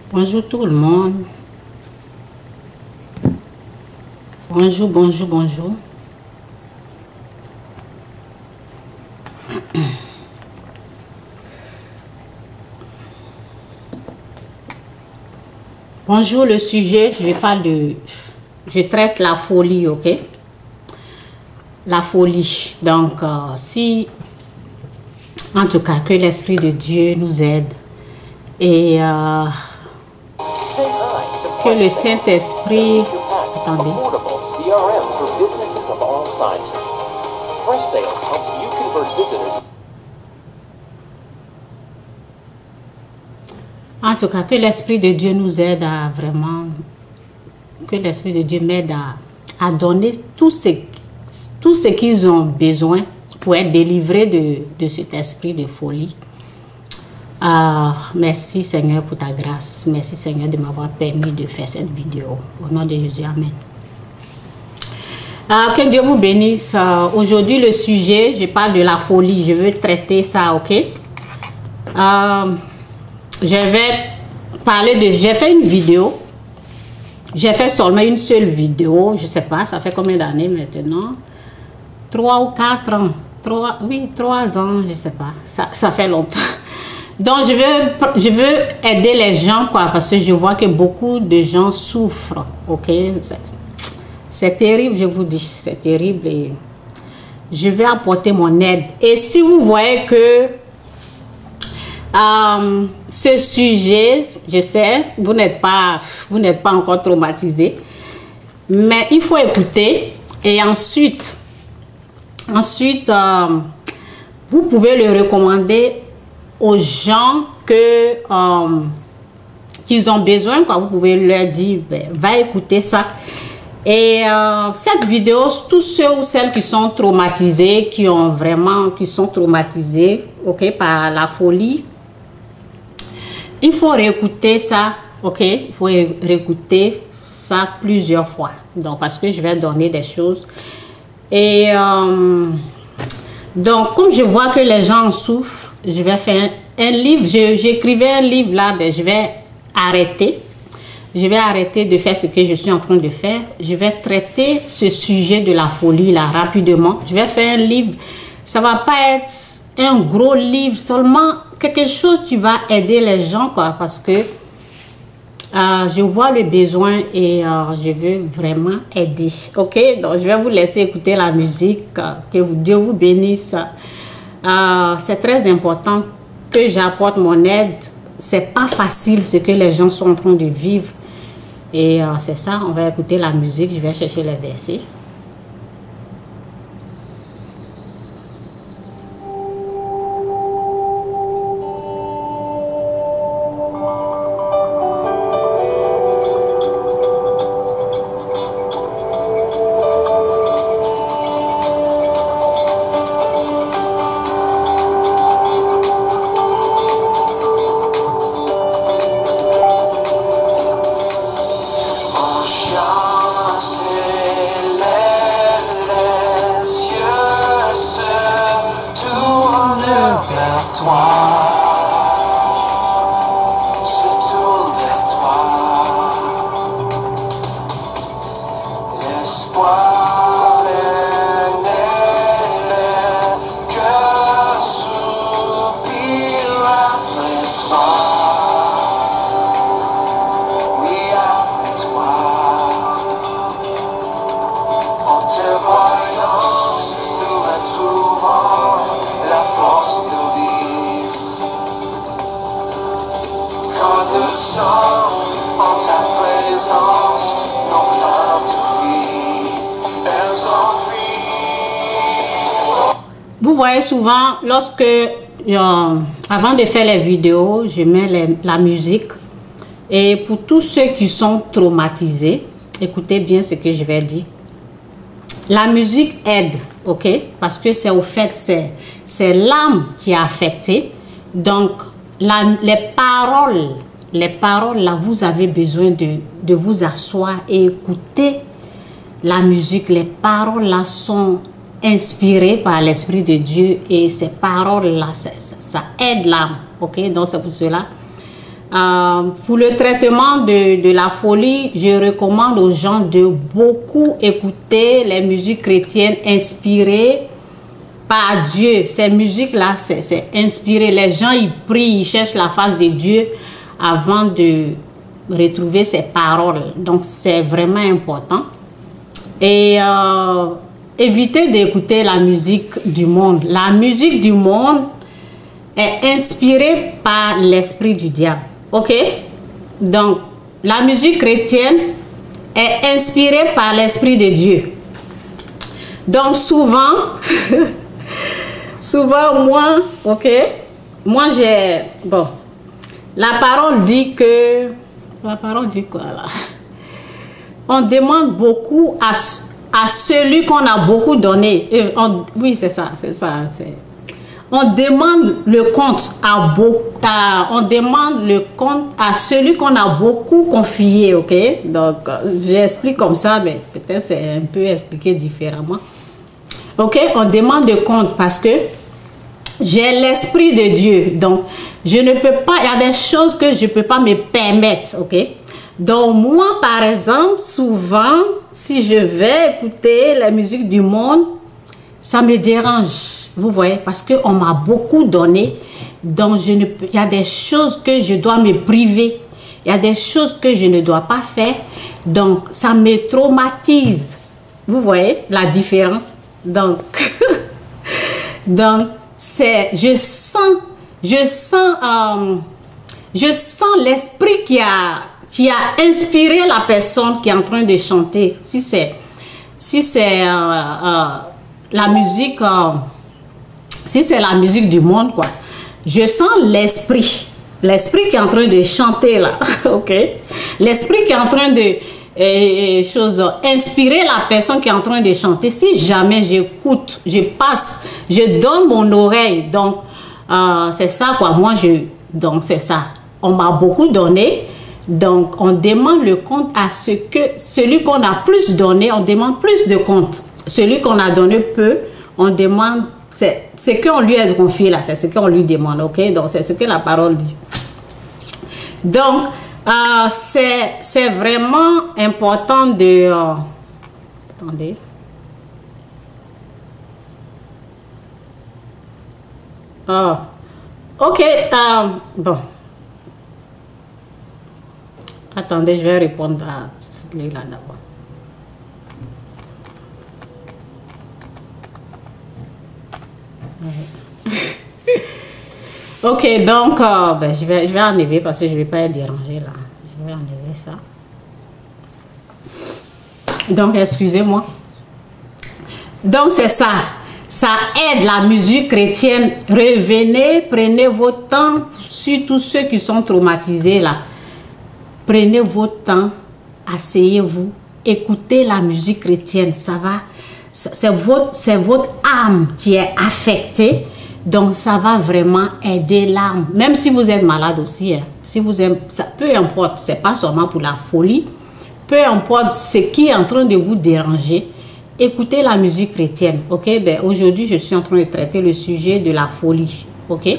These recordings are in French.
Bonjour tout le monde. Bonjour. Bonjour, le sujet, je traite la folie, ok? La folie. Donc, en tout cas, que l'Esprit de Dieu nous aide et que le Saint-Esprit... Attendez. En tout cas, que l'Esprit de Dieu nous aide à vraiment... Que l'Esprit de Dieu m'aide à donner tout ce qu'ils ont besoin pour être délivrés de cet esprit de folie. Merci Seigneur pour ta grâce. Merci Seigneur de m'avoir permis de faire cette vidéo. Au nom de Jésus, Amen. Que Dieu vous bénisse. Aujourd'hui, le sujet, je parle de la folie. Je veux traiter ça, ok? Je vais parler de... J'ai fait une vidéo. J'ai fait seulement une seule vidéo. Je ne sais pas, ça fait combien d'années maintenant? 3 ou 4 ans. 3 ans, je ne sais pas. Ça fait longtemps. Donc, je veux aider les gens, quoi, parce que je vois que beaucoup de gens souffrent, ok? C'est terrible, je vous dis, c'est terrible et je vais apporter mon aide. Et si vous voyez que ce sujet, je sais, vous n'êtes pas encore traumatisé, mais il faut écouter et ensuite, vous pouvez le recommander aux gens qu'ils ont besoin, quoi. Vous pouvez leur dire, ben, va écouter ça. Et cette vidéo, tous ceux ou celles qui sont traumatisés, qui sont traumatisés, ok, par la folie, il faut réécouter ça, ok, il faut réécouter ça plusieurs fois. Donc, parce que je vais donner des choses. Et donc, comme je vois que les gens en souffrent, je vais faire un livre. J'écrivais un livre là, ben, je vais arrêter. Je vais arrêter de faire ce que je suis en train de faire. Je vais traiter ce sujet de la folie là rapidement. Je vais faire un livre. Ça va pas être un gros livre, seulement quelque chose qui va aider les gens, quoi, parce que je vois le besoin et je veux vraiment aider. Ok, donc je vais vous laisser écouter la musique. Que Dieu vous bénisse. C'est très important que j'apporte mon aide. C'est pas facile ce que les gens sont en train de vivre. Et c'est ça, on va écouter la musique. Je vais chercher les versets. Vous voyez souvent, lorsque, avant de faire les vidéos, je mets la musique. Et pour tous ceux qui sont traumatisés, écoutez bien ce que je vais dire. La musique aide, ok? Parce que c'est au fait, c'est l'âme qui est affectée. Donc, les paroles, là, vous avez besoin de vous asseoir et écouter la musique. Les paroles, là, sont inspirées par l'Esprit de Dieu et ces paroles-là, ça aide l'âme, ok? Donc, c'est pour cela. Pour le traitement de la folie, je recommande aux gens de beaucoup écouter les musiques chrétiennes inspirées par Dieu. Ces musiques-là, c'est inspiré. Les gens, ils prient, ils cherchent la face de Dieu avant de retrouver ses paroles. Donc, c'est vraiment important. Et évitez d'écouter la musique du monde. La musique du monde est inspirée par l'esprit du diable. Ok? Donc, la musique chrétienne est inspirée par l'esprit de Dieu. Donc, souvent, moi, j'ai... Bon, la parole dit que... La parole dit quoi, là? On demande beaucoup à celui qu'on a beaucoup donné. Oui, c'est ça. On demande le compte à celui qu'on a beaucoup confié, ok? Donc, j'explique comme ça, mais peut-être c'est un peu expliqué différemment. Ok? On demande de compte parce que j'ai l'esprit de Dieu. Donc, je ne peux pas, il y a des choses que je ne peux pas me permettre, ok? Donc, moi, par exemple, souvent, si je vais écouter la musique du monde, ça me dérange. Vous voyez, parce qu'on m'a beaucoup donné, donc il y a des choses que je dois me priver, il y a des choses que je ne dois pas faire, donc ça me traumatise. Vous voyez la différence? Donc, je sens l'esprit qui a inspiré la personne qui est en train de chanter. Si c'est la musique... si c'est la musique du monde, quoi, je sens l'esprit qui est en train de chanter là, ok, l'esprit qui est en train de inspirer la personne qui est en train de chanter. Si jamais j'écoute, je donne mon oreille, donc c'est ça quoi, donc c'est ça, on m'a beaucoup donné, donc on demande le compte à celui qu'on a plus donné, on demande plus de compte. Celui qu'on a donné peu, on demande. C'est ce qu'on lui a confié là, c'est ce qu'on lui demande, ok? Donc, c'est ce que la parole dit. Donc, c'est vraiment important de... attendez. Ok, bon. Attendez, je vais répondre à celui-là d'abord. Ok, donc je vais enlever parce que je ne vais pas être dérangée là. Je vais enlever ça. Donc, excusez-moi. Donc, c'est ça. Ça aide la musique chrétienne. Revenez, prenez votre temps, surtout ceux qui sont traumatisés là. Prenez votre temps, asseyez-vous, écoutez la musique chrétienne. Ça va. C'est votre âme qui est affectée, donc ça va vraiment aider l'âme. Même si vous êtes malade aussi, hein, si vous aimez, ça, peu importe, c'est pas seulement pour la folie, peu importe ce qui est en train de vous déranger, écoutez la musique chrétienne, ok? Ben, aujourd'hui, je suis en train de traiter le sujet de la folie, ok?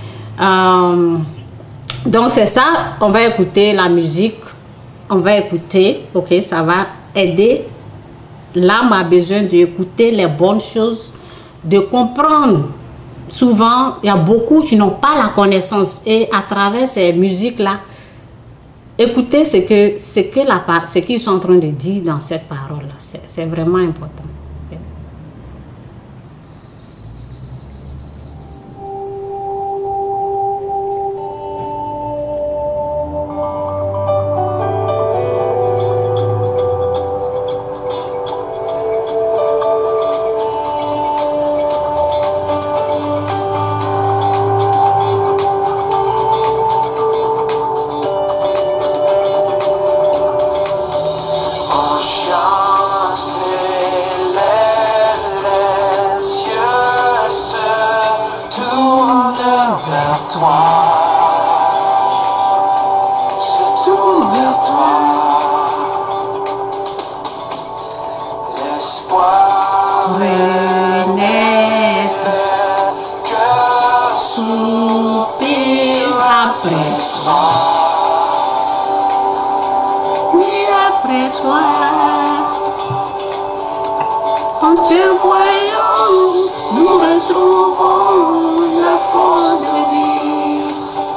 Donc c'est ça, on va écouter la musique, on va écouter, ok? Ça va aider. L'âme a besoin d'écouter les bonnes choses, de comprendre. Souvent, il y a beaucoup qui n'ont pas la connaissance. Et à travers ces musiques-là, écoutez ce qu'ils sont en train de dire dans cette parole-là. C'est vraiment important. Soupir après toi. avec toi. En te voyant, nous retrouvons la force de vie.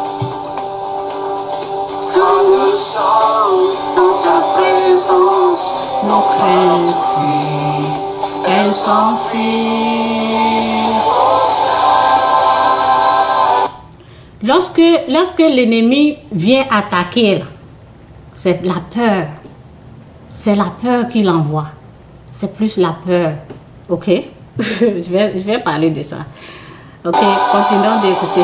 Quand nous sommes dans ta présence, nos craintes fuient, elles s'enfuient. Lorsque l'ennemi vient attaquer, c'est la peur. C'est la peur qu'il envoie. C'est plus la peur. Ok? je vais parler de ça. Ok? Continuons d'écouter.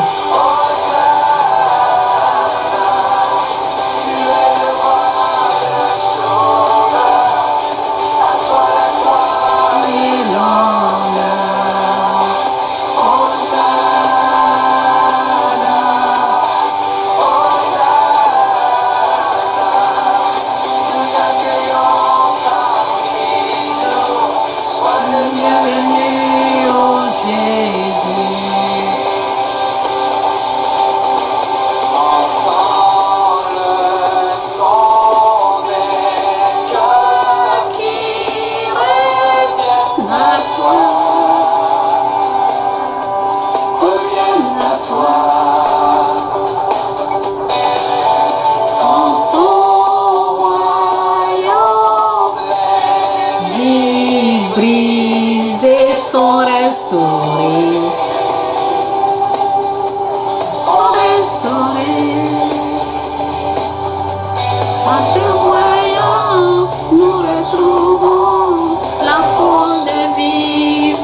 En te voyant, nous retrouvons la force de vivre.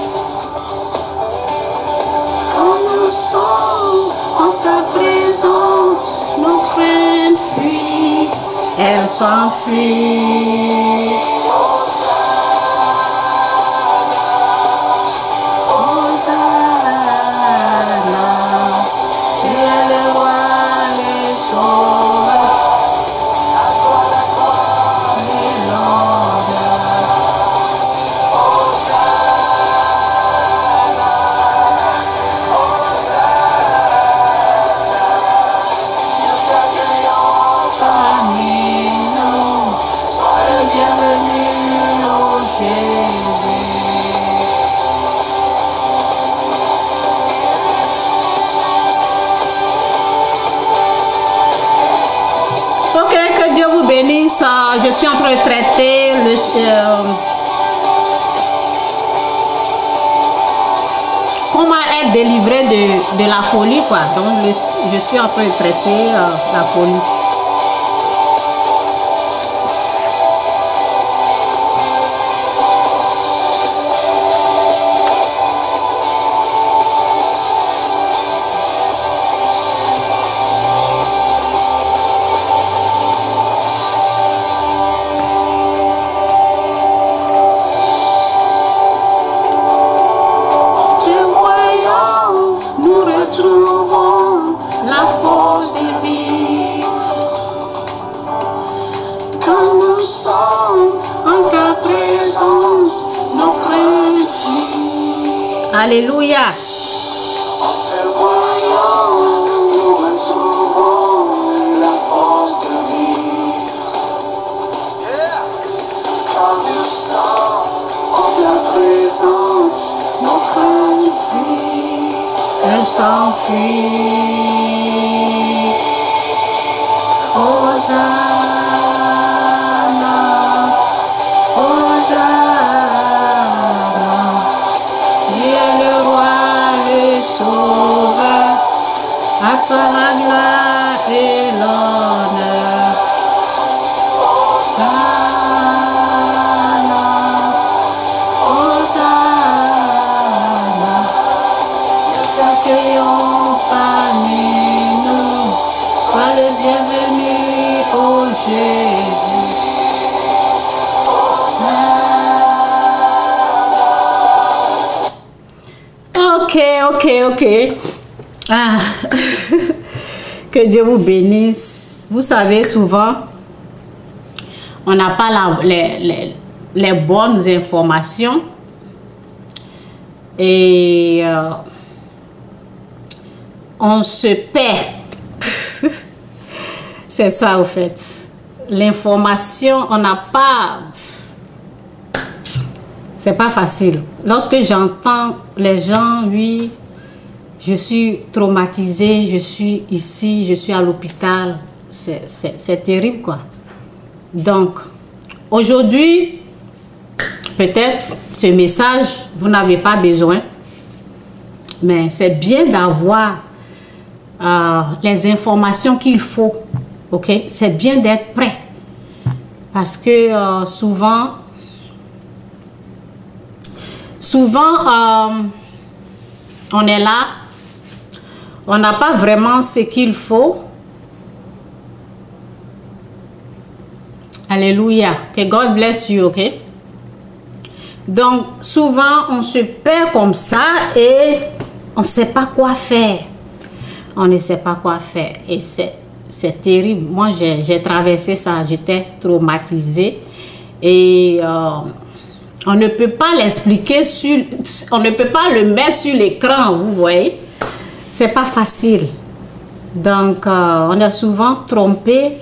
Quand nous sommes en ta présence, nos craintes fuient, elles s'enfuient. Je suis en train de traiter comment être délivré de la folie, quoi. Donc je suis en train de traiter la folie. Alléluia. En te voyant, nous retrouvons la force de vivre. Quand nous sommes en ta présence, nos craintes fuient, elles s'enfuient. Hosanna, Hosanna. À toi la gloire et l'honneur. Hosanna, Hosanna. Nous t'accueillons parmi nous. Sois le bienvenu, ô Jésus. Hosanna. Ok. Ah, que Dieu vous bénisse. Vous savez, souvent, on n'a pas les bonnes informations et on se perd. C'est ça, au fait. l'information, on n'a pas... C'est pas facile. Lorsque j'entends les gens, oui, je suis traumatisée, je suis ici, je suis à l'hôpital, c'est terrible, quoi. Donc, aujourd'hui, peut-être ce message, vous n'avez pas besoin, mais c'est bien d'avoir les informations qu'il faut, ok? C'est bien d'être prêt, parce que souvent, on est là, on n'a pas vraiment ce qu'il faut. Alléluia. Que God bless you, ok? Donc, souvent, on se perd comme ça et on ne sait pas quoi faire. On ne sait pas quoi faire. Et c'est terrible. Moi, j'ai traversé ça. J'étais traumatisée. Et on ne peut pas l'expliquer on ne peut pas le mettre sur l'écran, vous voyez. C'est pas facile. Donc, on est souvent trompé.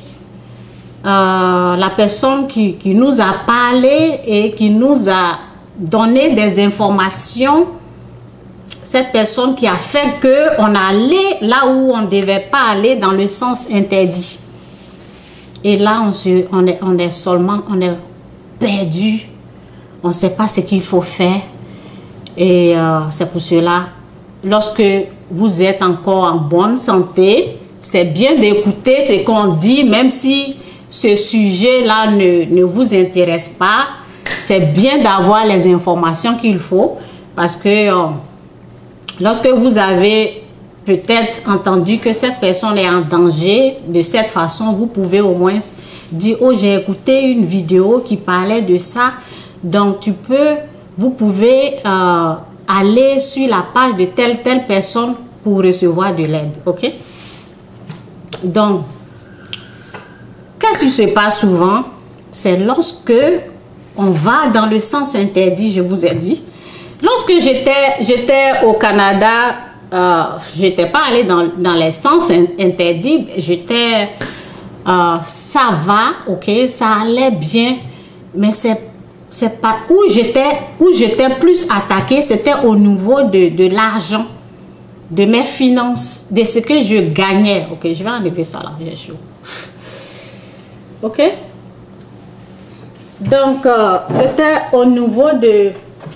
La personne qui nous a parlé et qui nous a donné des informations, cette personne qui a fait qu'on allait là où on ne devait pas aller, dans le sens interdit. Et là, on est perdu. On ne sait pas ce qu'il faut faire. Et c'est pour cela, lorsque vous êtes encore en bonne santé, c'est bien d'écouter ce qu'on dit, même si ce sujet-là ne vous intéresse pas. C'est bien d'avoir les informations qu'il faut, parce que lorsque vous avez peut-être entendu que cette personne est en danger de cette façon, vous pouvez au moins dire: oh, j'ai écouté une vidéo qui parlait de ça. Donc, vous pouvez aller sur la page de telle personne pour recevoir de l'aide, ok? Donc, qu'est-ce qui se passe souvent? C'est lorsque on va dans le sens interdit, je vous ai dit. Lorsque j'étais au Canada, je n'étais pas allée dans les sens interdits. Ça va, ok, ça allait bien, mais c'est pas où j'étais plus attaquée, c'était au niveau de l'argent, de mes finances, de ce que je gagnais. Ok, je vais enlever ça là, j'ai chaud. Ok, donc c'était au niveau de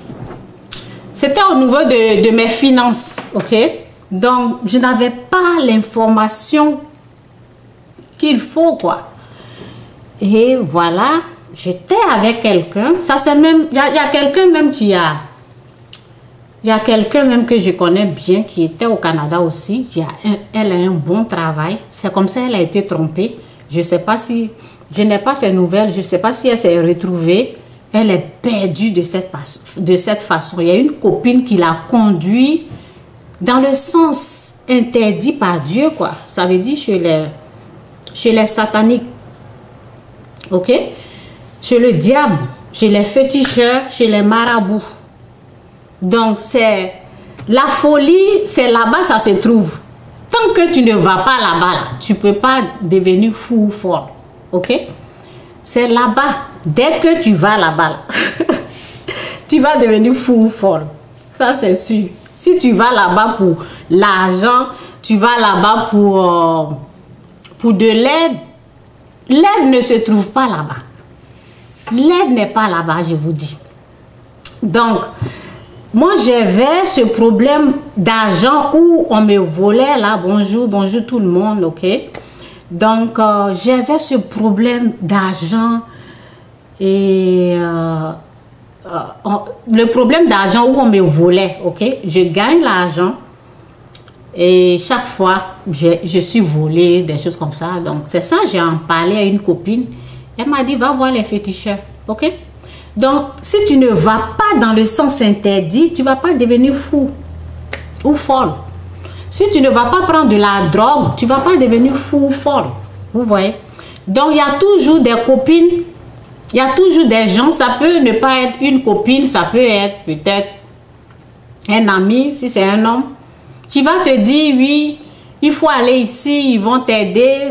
mes finances. Ok, donc je n'avais pas l'information qu'il faut, quoi. Et voilà, j'étais avec quelqu'un, ça c'est même, il y a quelqu'un même il y a quelqu'un même que je connais bien qui était au Canada aussi. Elle a un bon travail, c'est comme ça elle a été trompée. Je sais pas si, je n'ai pas ses nouvelles, je ne sais pas si elle s'est retrouvée. Elle est perdue de cette façon. Il y a une copine qui l'a conduit dans le sens interdit par Dieu, quoi. Ça veut dire chez les sataniques. Ok? Chez le diable, chez les féticheurs, chez les marabouts. Donc, c'est la folie, c'est là-bas ça se trouve. Tant que tu ne vas pas là-bas, tu ne peux pas devenir fou ou folle. Ok? C'est là-bas. Dès que tu vas là-bas, tu vas devenir fou ou folle. Ça, c'est sûr. Si tu vas là-bas pour l'argent, tu vas là-bas pour de l'aide, l'aide ne se trouve pas là-bas. L'aide n'est pas là-bas, je vous dis. Donc, moi, j'avais ce problème d'argent où on me volait là. Bonjour, bonjour tout le monde, ok? Donc, j'avais ce problème d'argent et le problème d'argent où on me volait, ok? Je gagne l'argent et chaque fois, je suis volée, des choses comme ça. Donc, c'est ça, j'ai en parlé à une copine. Elle m'a dit, va voir les féticheurs, ok? Donc, si tu ne vas pas dans le sens interdit, tu ne vas pas devenir fou ou folle. Si tu ne vas pas prendre de la drogue, tu ne vas pas devenir fou ou folle. Vous voyez? Donc, il y a toujours des copines, il y a toujours des gens, ça peut ne pas être une copine, ça peut être peut-être un ami, si c'est un homme, qui va te dire, oui, il faut aller ici, ils vont t'aider.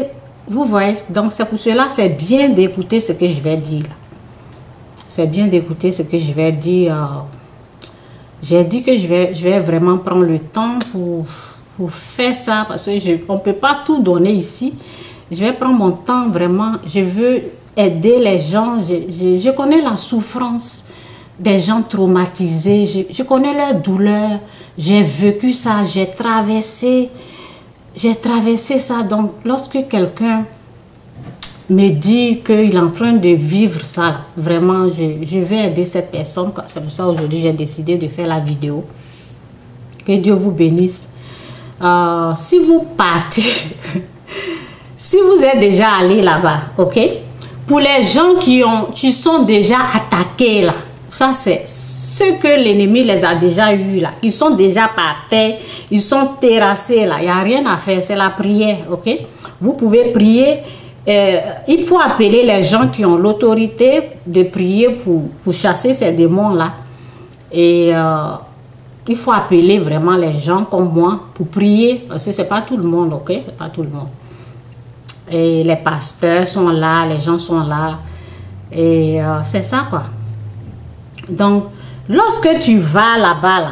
Vous voyez, donc c'est pour cela, c'est bien d'écouter ce que je vais dire. C'est bien d'écouter ce que je vais dire. J'ai dit que je vais vraiment prendre le temps pour faire ça, parce qu'on ne peut pas tout donner ici. Je vais prendre mon temps vraiment. Je veux aider les gens. Je connais la souffrance des gens traumatisés. Je connais leur douleur. J'ai vécu ça. J'ai traversé ça. Donc, lorsque quelqu'un me dit qu'il est en train de vivre ça, vraiment, je vais aider cette personne. C'est pour ça aujourd'hui j'ai décidé de faire la vidéo. Que Dieu vous bénisse. Si vous partez, si vous êtes déjà allé là-bas, ok? Pour les gens qui sont déjà attaqués là, ça c'est ce que l'ennemi les a déjà eu là. Ils sont déjà par terre, ils sont terrassés là. Il n'y a rien à faire, c'est la prière, ok? Vous pouvez prier. Il faut appeler les gens qui ont l'autorité de prier pour chasser ces démons-là. Et il faut appeler vraiment les gens comme moi pour prier. Parce que ce n'est pas tout le monde, ok? Ce n'est pas tout le monde. Et les pasteurs sont là, les gens sont là. Et c'est ça, quoi. Donc, lorsque tu vas là-bas,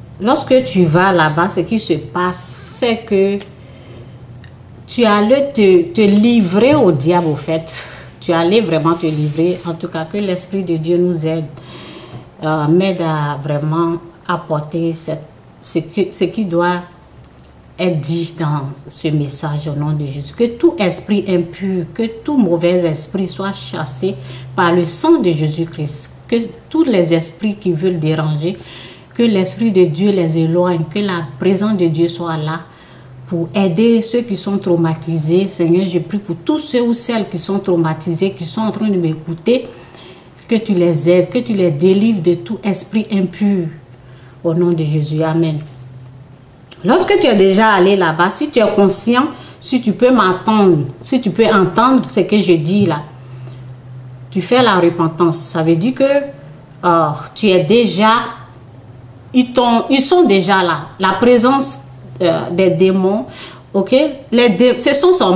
ce qui se passe, c'est que tu allais te livrer au diable, au fait. Tu allais vraiment te livrer. En tout cas, que l'Esprit de Dieu nous aide, m'aide à vraiment apporter ce qui doit être dit dans ce message au nom de Jésus. Que tout esprit impur, que tout mauvais esprit soit chassé par le sang de Jésus-Christ. Que tous les esprits qui veulent déranger, que l'Esprit de Dieu les éloigne, que la présence de Dieu soit là pour aider ceux qui sont traumatisés. Seigneur, je prie pour tous ceux ou celles qui sont traumatisés, qui sont en train de m'écouter, que tu les aides, que tu les délivres de tout esprit impur. Au nom de Jésus, amen. Lorsque tu es déjà allé là-bas, si tu es conscient, si tu peux m'entendre, si tu peux entendre ce que je dis là, tu fais la repentance. Ça veut dire que tu es déjà, ils sont déjà là. La présence des démons, ok? Ce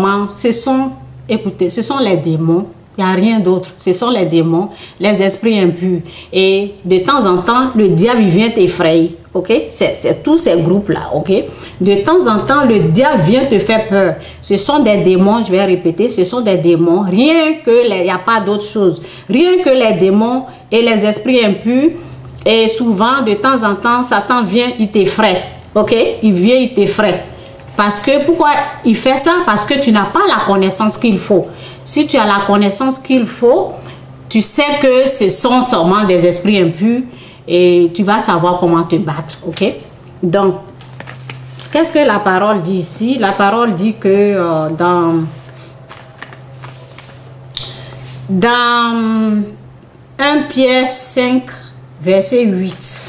sont les démons. Il n'y a rien d'autre. Ce sont les démons, les esprits impurs. Et de temps en temps, le diable vient t'effrayer. Ok? C'est tous ces groupes-là. Ok? De temps en temps, le diable vient te faire peur. Ce sont des démons, je vais répéter, ce sont des démons. Rien que, il n'y a pas d'autre chose. Rien que les démons et les esprits impurs. Et souvent, de temps en temps, Satan vient, il t'effraie. Ok? Il vient, il t'effraie. Parce que, pourquoi il fait ça? Parce que tu n'as pas la connaissance qu'il faut. Si tu as la connaissance qu'il faut, tu sais que ce sont seulement des esprits impurs et tu vas savoir comment te battre, ok? Donc, qu'est-ce que la parole dit ici? La parole dit que dans 1 Pierre 5, verset 8,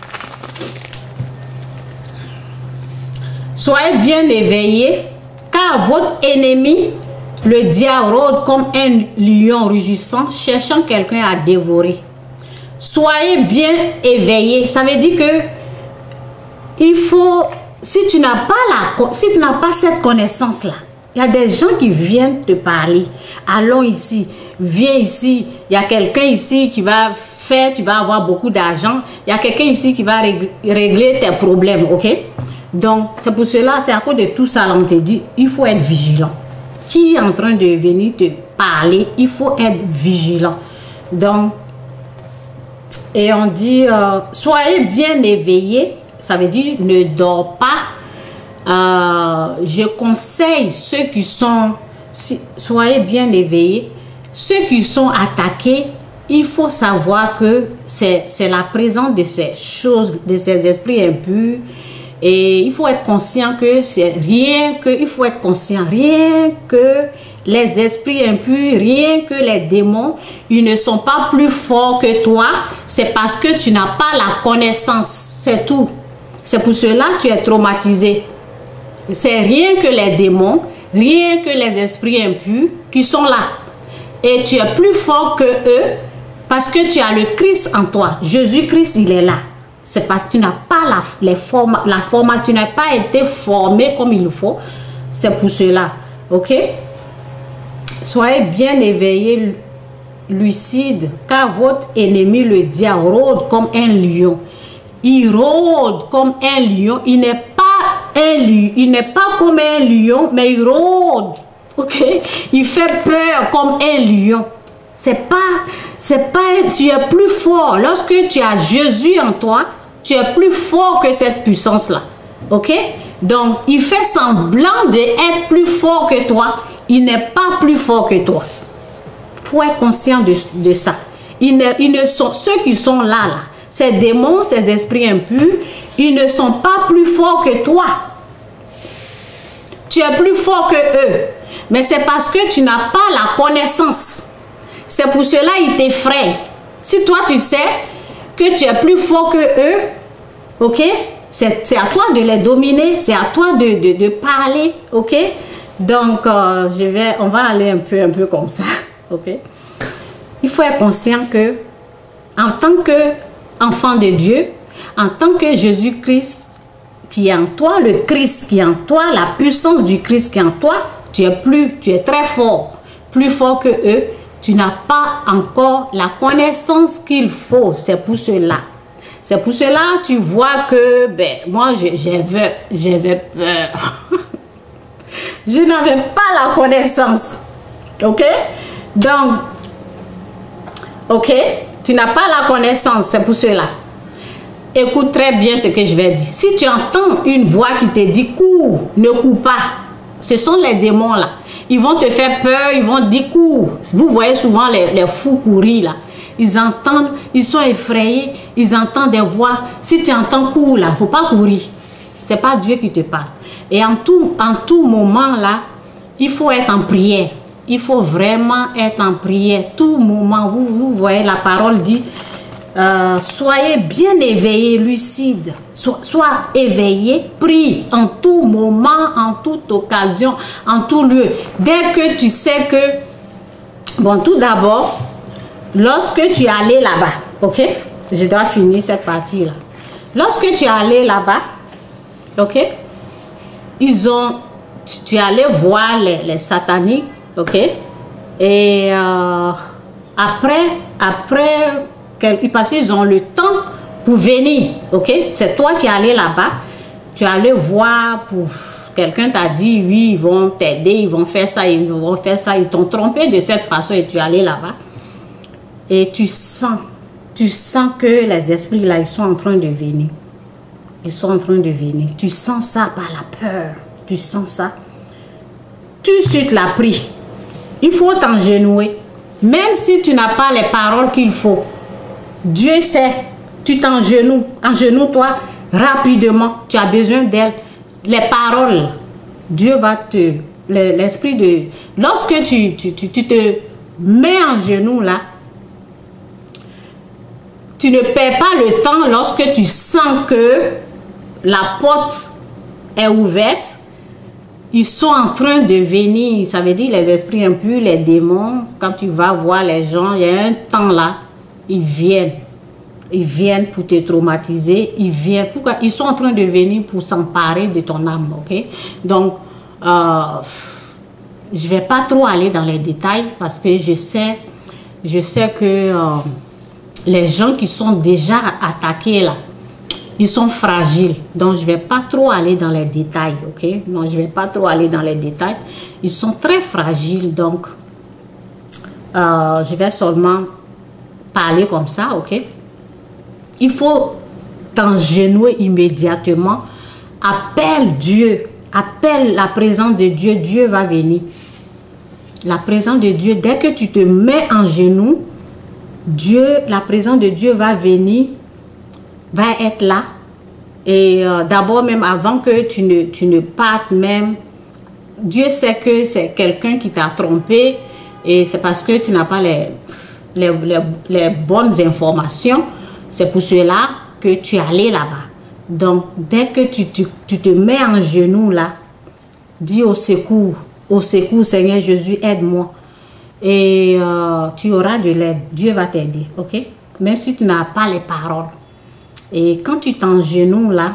soyez bien éveillés, car votre ennemi, le diable, rôde comme un lion rugissant, cherchant quelqu'un à dévorer. Soyez bien éveillés. Ça veut dire que il faut, si tu n'as pas cette connaissance-là, il y a des gens qui viennent te parler. Allons ici, viens ici. Il y a quelqu'un ici qui va faire, tu vas avoir beaucoup d'argent. Il y a quelqu'un ici qui va régler tes problèmes, ok? Donc, c'est pour cela, c'est à cause de tout ça, on te dit, il faut être vigilant. Qui est en train de venir te parler, il faut être vigilant. Donc, et on dit, soyez bien éveillés, ça veut dire ne dors pas. Je conseille ceux qui sont, soyez bien éveillés, ceux qui sont attaqués, il faut savoir que c'est la présence de ces choses, de ces esprits impurs. Et il faut être conscient que c'est rien que, il faut être conscient, rien que les esprits impurs, rien que les démons, ils ne sont pas plus forts que toi. C'est parce que tu n'as pas la connaissance, c'est tout. C'est pour cela que tu es traumatisé. C'est rien que les démons, rien que les esprits impurs qui sont là. Et tu es plus fort que eux parce que tu as le Christ en toi. Jésus-Christ, il est là. C'est parce que tu n'as pas tu n'as pas été formé comme il faut. C'est pour cela. Ok? soyez bien éveillés, lucides, car votre ennemi, le diable, rôde comme un lion. Il rôde comme un lion. Il n'est pas un lion, il n'est pas comme un lion, mais il rôde. Ok? Il fait peur comme un lion. Tu es plus fort. Lorsque tu as Jésus en toi, tu es plus fort que cette puissance-là. Ok? Donc, il fait semblant d'être plus fort que toi. Il n'est pas plus fort que toi. Il faut être conscient de ça. Ceux qui sont là, ces démons, ces esprits impurs, ils ne sont pas plus forts que toi. Tu es plus fort que eux. Mais c'est parce que tu n'as pas la connaissance. C'est pour cela qu'ils t'effraient. Si toi tu sais que tu es plus fort que eux, ok? C'est à toi de les dominer, c'est à toi de parler, ok? Donc, on va aller un peu comme ça, ok? Il faut être conscient que, en tant qu'enfant de Dieu, en tant que Jésus-Christ qui est en toi, le Christ qui est en toi, la puissance du Christ qui est en toi, tu es très fort, plus fort que eux. Tu n'as pas encore la connaissance qu'il faut. C'est pour cela. C'est pour cela tu vois que, moi, j'avais peur. Je n'avais pas la connaissance. Ok? Donc, ok? Tu n'as pas la connaissance. C'est pour cela. Écoute très bien ce que je vais dire. Si tu entends une voix qui te dit, cours, ne cours pas. Ce sont les démons là. Ils vont te faire peur, ils vont dire cours. Vous voyez souvent les fous courir là. Ils entendent, ils sont effrayés, ils entendent des voix. Si tu entends cours là, il ne faut pas courir. Ce n'est pas Dieu qui te parle. Et en tout moment là, il faut être en prière. Il faut vraiment être en prière. Tout moment, vous voyez la parole dit, soyez bien éveillés, lucides. Sois éveillé, prie en tout moment, en toute occasion, en tout lieu. Dès que tu sais que, bon, tout d'abord, lorsque tu es allé là-bas, ok? Je dois finir cette partie-là. Lorsque tu es allé là-bas, ok? Tu es allé voir les sataniques, ok? Et parce qu'ils ont le temps pour venir, ok? C'est toi qui es allé là-bas, tu es allé voir, quelqu'un t'a dit, oui, ils vont t'aider, ils vont faire ça, ils t'ont trompé de cette façon et tu es allé là-bas. Et tu sens que les esprits là, ils sont en train de venir. Ils sont en train de venir. Tu sens ça par la peur, tu sens ça. Tout de suite la prie. Il faut t'engenouiller, même si tu n'as pas les paroles qu'il faut. Dieu sait, tu engenouilles-toi rapidement, tu as besoin d'elle. Les paroles, Dieu va l'esprit de... Lorsque tu te mets en genoux là, tu ne perds pas le temps lorsque tu sens que la porte est ouverte. Ils sont en train de venir, ça veut dire les esprits impurs, les démons. Quand tu vas voir les gens, il y a un temps là, ils viennent pour te traumatiser, ils viennent, pourquoi? Ils sont en train de venir pour s'emparer de ton âme, ok? Donc, je ne vais pas trop aller dans les détails parce que je sais que les gens qui sont déjà attaqués là, ils sont fragiles. Donc, je ne vais pas trop aller dans les détails, ok? Non, je ne vais pas trop aller dans les détails. Ils sont très fragiles, donc, je vais seulement parler comme ça, ok? Il faut t'engenouiller immédiatement. Appelle Dieu. Appelle la présence de Dieu. Dieu va venir. La présence de Dieu, dès que tu te mets en genoux, la présence de Dieu va venir, va être là. Et d'abord, même avant que tu ne partes même, Dieu sait que c'est quelqu'un qui t'a trompé et c'est parce que tu n'as pas les bonnes informations. C'est pour cela que tu es allé là-bas. Donc, dès que tu te mets en genoux là, dis au secours, Seigneur Jésus, aide-moi. Et tu auras de l'aide. Dieu va t'aider, ok? Même si tu n'as pas les paroles. Et quand tu t'engenouilles là,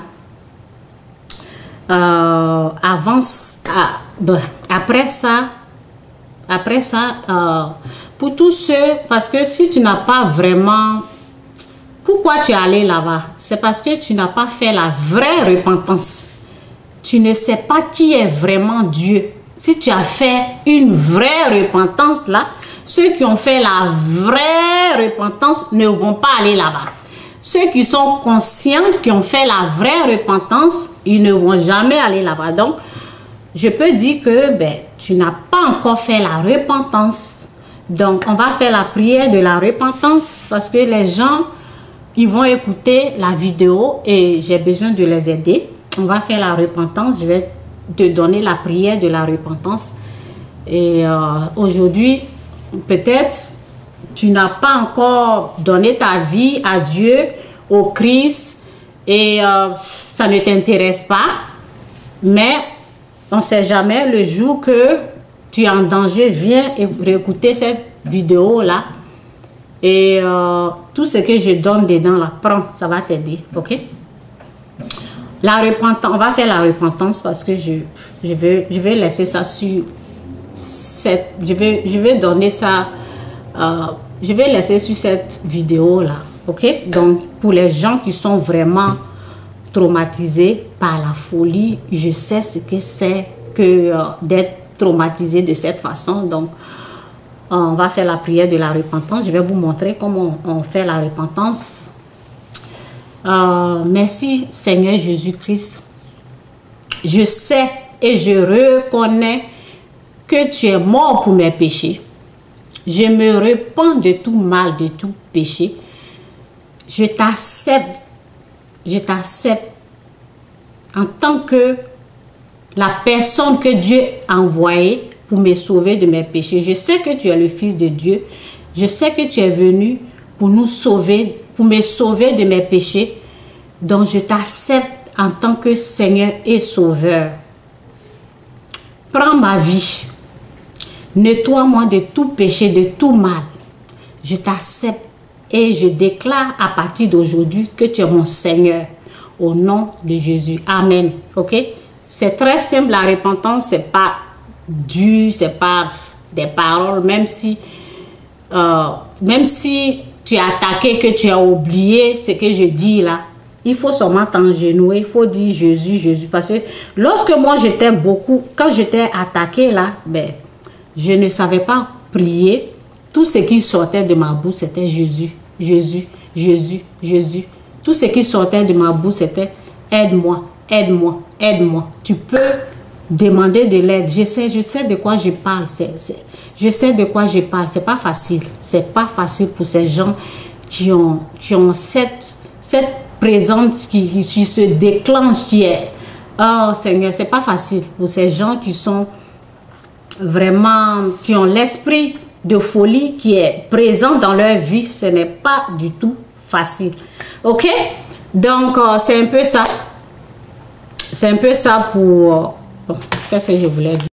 après ça, Après ça, pour tous ceux, parce que si tu n'as pas vraiment... Pourquoi tu es allé là-bas? C'est parce que tu n'as pas fait la vraie repentance. Tu ne sais pas qui est vraiment Dieu. Si tu as fait une vraie repentance là, ceux qui ont fait la vraie repentance ne vont pas aller là-bas. Ceux qui sont conscients, qui ont fait la vraie repentance, ils ne vont jamais aller là-bas. Donc, je peux dire que tu n'as pas encore fait la repentance. Donc, on va faire la prière de la repentance parce que les gens, ils vont écouter la vidéo et j'ai besoin de les aider. On va faire la repentance. Je vais te donner la prière de la repentance. Et aujourd'hui, peut-être, tu n'as pas encore donné ta vie à Dieu, au Christ, et ça ne t'intéresse pas. Mais on ne sait jamais, le jour que tu es en danger, viens réécouter cette vidéo-là. Et tout ce que je donne dedans, là, prends, ça va t'aider, ok? La repentance, on va faire la repentance parce que je vais laisser ça sur cette... Je vais donner ça... je vais laisser sur cette vidéo-là, ok? Donc, pour les gens qui sont vraiment traumatisés par la folie, je sais ce que c'est que d'être traumatisé de cette façon. Donc, on va faire la prière de la repentance. Je vais vous montrer comment on fait la repentance. Merci Seigneur Jésus-Christ. Je sais et je reconnais que tu es mort pour mes péchés. Je me repens de tout mal, de tout péché. Je t'accepte. Je t'accepte en tant que la personne que Dieu a envoyée pour me sauver de mes péchés. Je sais que tu es le Fils de Dieu. Je sais que tu es venu pour nous sauver, pour me sauver de mes péchés. Donc je t'accepte en tant que Seigneur et Sauveur. Prends ma vie. Nettoie-moi de tout péché, de tout mal. Je t'accepte et je déclare à partir d'aujourd'hui que tu es mon Seigneur. Au nom de Jésus. Amen. Ok? C'est très simple, la repentance, c'est pas dur, c'est pas des paroles, même si tu as attaqué, que tu as oublié ce que je dis là, il faut seulement t'engenouiller, il faut dire Jésus, Jésus. Parce que lorsque moi j'étais quand j'étais attaqué là, je ne savais pas prier. Tout ce qui sortait de ma bouche, c'était Jésus, Jésus, Jésus, Jésus. Tout ce qui sortait de ma bouche, c'était aide-moi, aide-moi, aide-moi. Tu peux demander de l'aide. Je sais de quoi je parle. Je sais de quoi je parle. C'est pas facile. C'est pas facile pour ces gens qui ont cette présence qui se déclenche, qui est... Oh Seigneur, c'est pas facile pour ces gens qui sont vraiment... qui ont l'esprit de folie qui est présent dans leur vie. Ce n'est pas du tout facile. Ok? Donc, c'est un peu ça. C'est un peu ça pour... Bon, qu'est-ce que je voulais dire?